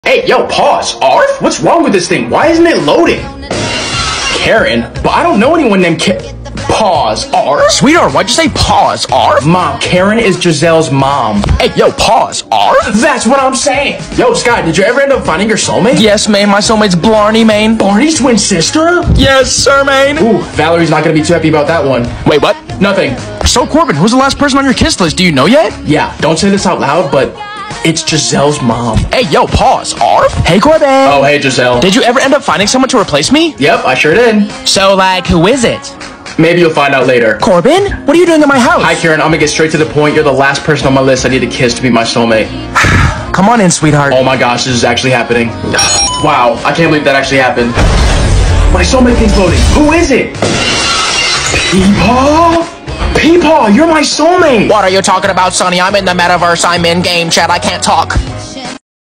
Hey, yo, pause. Arf? What's wrong with this thing? Why isn't it loading? Karen? But I don't know anyone named Pause. Arf? Sweetheart, why'd you say pause? Arf? Mom, Karen is Giselle's mom. Hey, yo, pause. Arf? That's what I'm saying. Yo, Sky, did you ever end up finding your soulmate? Yes, man. My soulmate's Blarney, man. Barney's twin sister? Yes, sir, man. Ooh, Valerie's not gonna be too happy about that one. Wait, what? Nothing. So, Corbin, who's the last person on your kiss list? Do you know yet? Yeah, don't say this out loud, but it's Giselle's mom. Hey, yo, pause. Arf? Hey, Corbin. Oh, hey, Giselle. Did you ever end up finding someone to replace me? Yep, I sure did. So, like, who is it? Maybe you'll find out later. Corbin? What are you doing at my house? Hi, Karen. I'm gonna get straight to the point. You're the last person on my list I need to kiss to be my soulmate. Come on in, sweetheart. Oh my gosh, this is actually happening. Wow, I can't believe that actually happened. My soulmate thing's loading. Who is it? Peepaw? Peepaw, you're my soulmate. What are you talking about, Sonny? I'm in the metaverse. I'm in game chat. I can't talk.